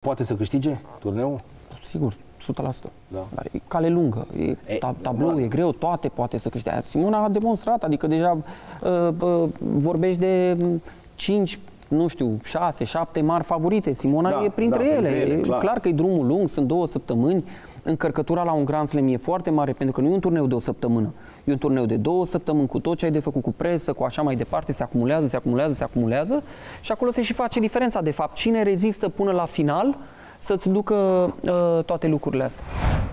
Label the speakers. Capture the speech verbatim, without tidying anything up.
Speaker 1: poate să câștige turneul?
Speaker 2: Sigur, o sută la sută.
Speaker 1: Da.
Speaker 2: Dar e cale lungă, e,
Speaker 1: e,
Speaker 2: tablou
Speaker 1: bun.
Speaker 2: e greu, toate poate să câștige. Simona a demonstrat, adică deja uh, uh, vorbești de cinci, nu știu, șase, șapte mari favorite. Simona
Speaker 1: da,
Speaker 2: e printre
Speaker 1: da,
Speaker 2: ele.
Speaker 1: Printre ele
Speaker 2: e
Speaker 1: clar.
Speaker 2: clar că e drumul lung, sunt două săptămâni. Încărcătura la un Grand Slam e foarte mare, pentru că nu e un turneu de o săptămână. E un turneu de două săptămâni, cu tot ce ai de făcut, cu presă, cu așa mai departe, se acumulează, se acumulează, se acumulează și acolo se și face diferența, de fapt. Cine rezistă până la final să-ți ducă uh, toate lucrurile astea.